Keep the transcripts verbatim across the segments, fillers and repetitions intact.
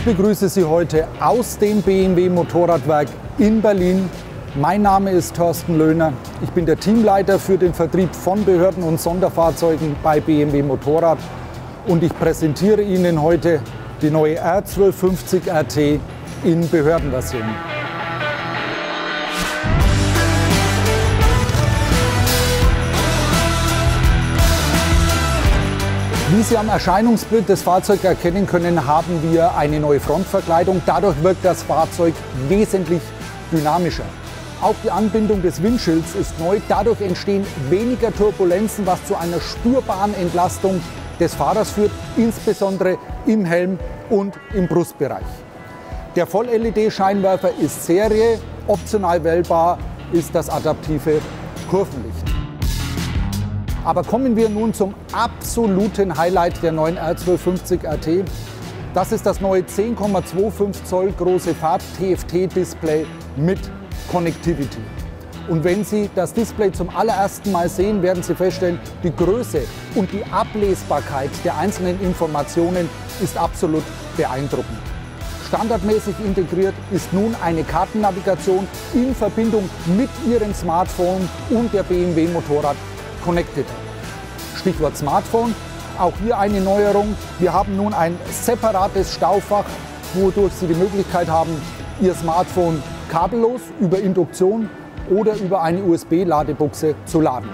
Ich begrüße Sie heute aus dem B M W Motorradwerk in Berlin. Mein Name ist Thorsten Löhner. Ich bin der Teamleiter für den Vertrieb von Behörden und Sonderfahrzeugen bei B M W Motorrad und ich präsentiere Ihnen heute die neue R zwölf fünfzig R T in Behördenversion. Wie Sie am Erscheinungsbild des Fahrzeugs erkennen können, haben wir eine neue Frontverkleidung. Dadurch wirkt das Fahrzeug wesentlich dynamischer. Auch die Anbindung des Windschilds ist neu. Dadurch entstehen weniger Turbulenzen, was zu einer spürbaren Entlastung des Fahrers führt, insbesondere im Helm und im Brustbereich. Der Voll-L E D-Scheinwerfer ist Serie. Optional wählbar ist das adaptive Kurvenlicht. Aber kommen wir nun zum absoluten Highlight der neuen R zwölf fünfzig R T. Das ist das neue zehn Komma fünfundzwanzig Zoll große Farb-T F T-Display mit Connectivity. Und wenn Sie das Display zum allerersten Mal sehen, werden Sie feststellen, die Größe und die Ablesbarkeit der einzelnen Informationen ist absolut beeindruckend. Standardmäßig integriert ist nun eine Kartennavigation in Verbindung mit Ihrem Smartphone und der B M W Motorrad Connected. Stichwort Smartphone, auch hier eine Neuerung. Wir haben nun ein separates Staufach, wodurch Sie die Möglichkeit haben, Ihr Smartphone kabellos über Induktion oder über eine U S B-Ladebuchse zu laden.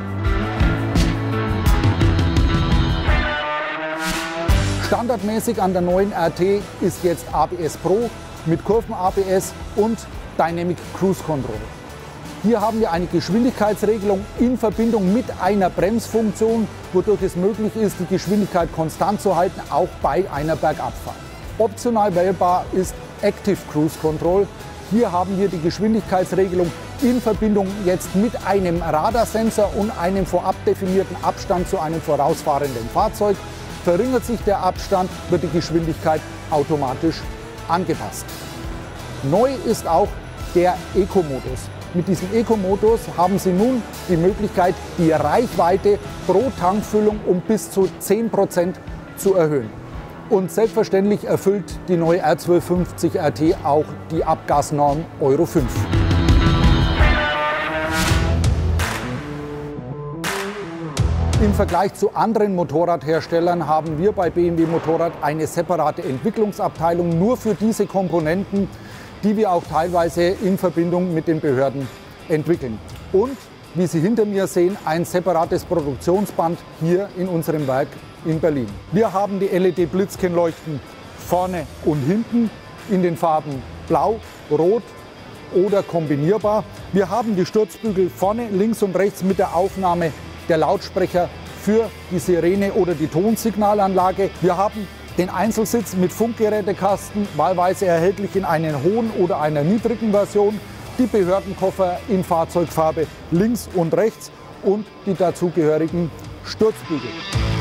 Standardmäßig an der neuen R T ist jetzt A B S Pro mit Kurven-A B S und Dynamic Cruise Control. Hier haben wir eine Geschwindigkeitsregelung in Verbindung mit einer Bremsfunktion, wodurch es möglich ist, die Geschwindigkeit konstant zu halten, auch bei einer Bergabfahrt. Optional wählbar ist Active Cruise Control. Hier haben wir die Geschwindigkeitsregelung in Verbindung jetzt mit einem Radarsensor und einem vorab definierten Abstand zu einem vorausfahrenden Fahrzeug. Verringert sich der Abstand, wird die Geschwindigkeit automatisch angepasst. Neu ist auch der Eco-Modus. Mit diesem Eco-Modus haben Sie nun die Möglichkeit, die Reichweite pro Tankfüllung um bis zu zehn Prozent zu erhöhen. Und selbstverständlich erfüllt die neue R zwölf fünfzig R T auch die Abgasnorm Euro fünf. Im Vergleich zu anderen Motorradherstellern haben wir bei B M W Motorrad eine separate Entwicklungsabteilung nur für diese Komponenten, die wir auch teilweise in Verbindung mit den Behörden entwickeln. Und, wie Sie hinter mir sehen, ein separates Produktionsband hier in unserem Werk in Berlin. Wir haben die L E D-Blitzkennleuchten vorne und hinten in den Farben Blau, Rot oder kombinierbar. Wir haben die Sturzbügel vorne, links und rechts mit der Aufnahme der Lautsprecher für die Sirene oder die Tonsignalanlage. Wir haben den Einzelsitz mit Funkgerätekasten, wahlweise erhältlich in einer hohen oder einer niedrigen Version, die Behördenkoffer in Fahrzeugfarbe links und rechts und die dazugehörigen Sturzbügel.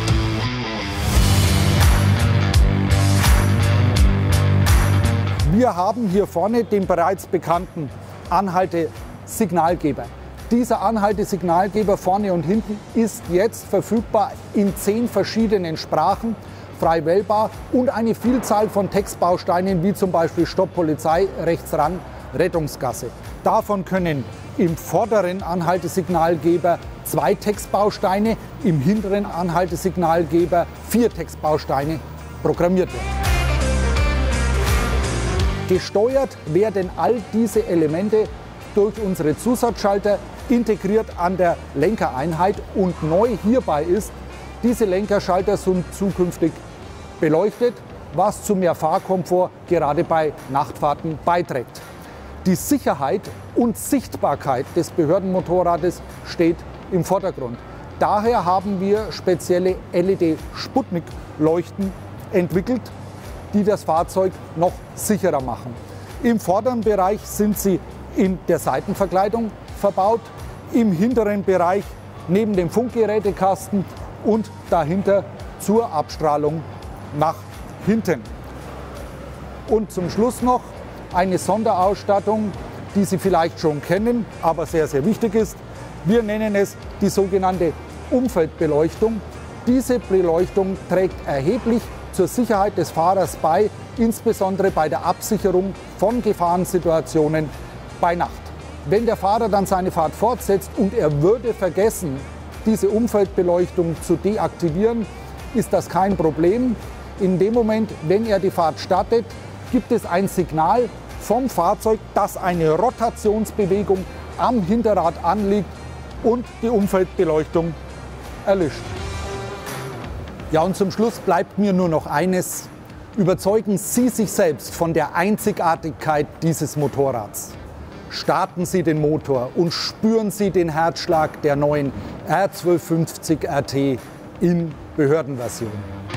Wir haben hier vorne den bereits bekannten Anhalte-Signalgeber. Dieser Anhalte-Signalgeber vorne und hinten ist jetzt verfügbar in zehn verschiedenen Sprachen, frei wählbar und eine Vielzahl von Textbausteinen wie zum Beispiel Stopp Polizei, rechts ran, Rettungsgasse. Davon können im vorderen Anhaltesignalgeber zwei Textbausteine, im hinteren Anhaltesignalgeber vier Textbausteine programmiert werden. Gesteuert werden all diese Elemente durch unsere Zusatzschalter, integriert an der Lenkereinheit, und neu hierbei ist, diese Lenkerschalter sind zukünftig beleuchtet, was zu mehr Fahrkomfort gerade bei Nachtfahrten beiträgt. Die Sicherheit und Sichtbarkeit des Behördenmotorrades steht im Vordergrund. Daher haben wir spezielle L E D-Sputnik-Leuchten entwickelt, die das Fahrzeug noch sicherer machen. Im vorderen Bereich sind sie in der Seitenverkleidung verbaut, im hinteren Bereich neben dem Funkgerätekasten und dahinter zur Abstrahlung nach hinten. Und zum Schluss noch eine Sonderausstattung, die Sie vielleicht schon kennen, aber sehr, sehr wichtig ist. Wir nennen es die sogenannte Umfeldbeleuchtung. Diese Beleuchtung trägt erheblich zur Sicherheit des Fahrers bei, insbesondere bei der Absicherung von Gefahrensituationen bei Nacht. Wenn der Fahrer dann seine Fahrt fortsetzt und er würde vergessen, diese Umfeldbeleuchtung zu deaktivieren, ist das kein Problem. In dem Moment, wenn er die Fahrt startet, gibt es ein Signal vom Fahrzeug, dass eine Rotationsbewegung am Hinterrad anliegt und die Umfeldbeleuchtung erlischt. Ja, und zum Schluss bleibt mir nur noch eines. Überzeugen Sie sich selbst von der Einzigartigkeit dieses Motorrads. Starten Sie den Motor und spüren Sie den Herzschlag der neuen R zwölf fünfzig R T in Behördenversion.